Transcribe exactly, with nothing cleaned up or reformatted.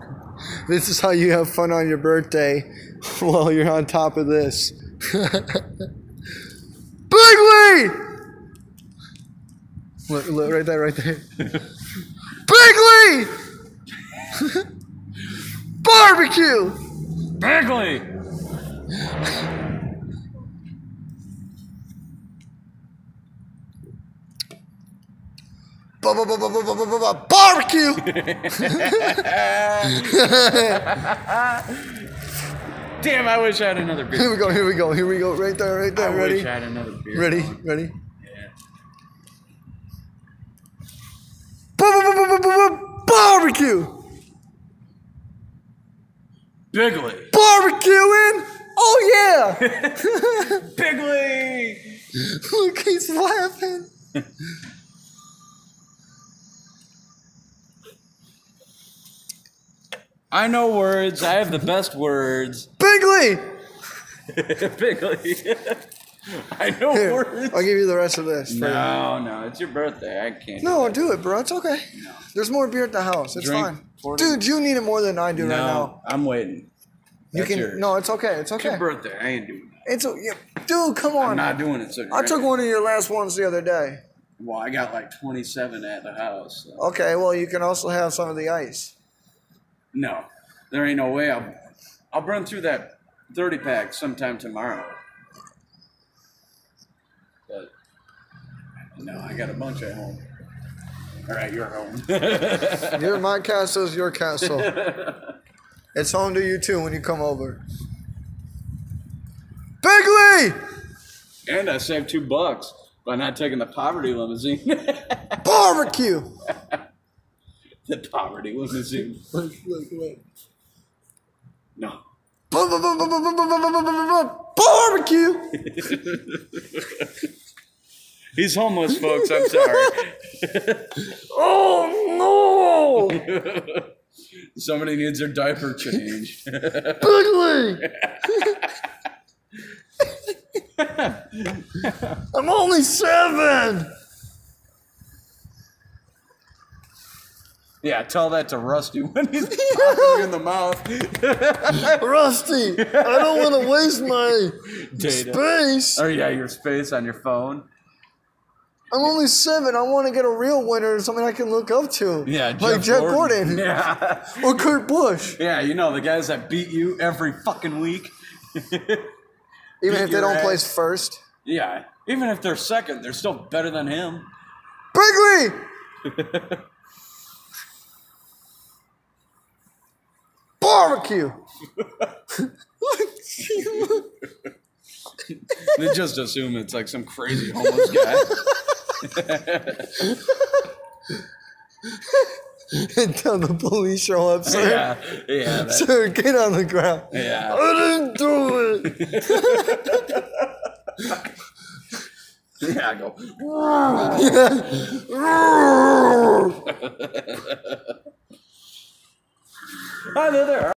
This is how you have fun on your birthday while you're on top of this. Bigley! Look, look, right there, right there. Bigley! Barbecue! Bigley! Ba, ba, ba, ba, ba, ba, ba, ba, barbecue! Damn, I wish I had another beer. Here we go, here we go, here we go. Right there, right there. I Ready? wish I had another beer. Ready? going. Ready? Yeah. Ba, ba, ba, ba, ba, ba, ba, barbecue! Bigley! Barbecuing! Oh yeah! Bigley! Look, he's laughing. I know words. I have the best words. Bigley! Bigley. I know Here, words. I'll give you the rest of this. No, no, it's your birthday. I can't. No, do it, bro. It's okay. No. There's more beer at the house. It's Drink fine. forty Dude, you need it more than I do no, right now. I'm waiting. You That's can. yours. No, it's okay. It's It's your okay. birthday. I ain't doing that. It's a, yeah, dude. Come on. I'm not doing it. So I took one of your last ones the other day. Well, I got like twenty-seven at the house. So. Okay, well, you can also have some of the ice. No, there ain't no way. I'll I'll run through that thirty pack sometime tomorrow. But no, I got a bunch at home. All right, you're home. Your my castle is your castle. It's home to you too when you come over. Bigley! And I saved two bucks by not taking the poverty limousine. Barbecue! The poverty limousine. Look, look, look. No. Ba- ba- ba- ba- ba- ba- ba- ba- ba- ba- ba- Barbecue! He's homeless, folks. I'm sorry. Oh no! Somebody needs their diaper changed. Bigley! I'm only seven! Yeah, tell that to Rusty when he's popping in the mouth. Rusty, I don't want to waste my Data. space. Oh yeah, your space on your phone. I'm only seven. I want to get a real winner, something I can look up to. Yeah, like Jeff Gordon. Yeah. Or Kurt Busch. Yeah, you know the guys that beat you every fucking week. Even Beat if they your don't ass. place first. Yeah, even if they're second, they're still better than him. Bigley! Barbecue! They just assume it's like some crazy homeless guy. Until the police show up, sir. Yeah, yeah, that, Sir, get on the ground. yeah. I didn't do it. Yeah, I go. Hi there.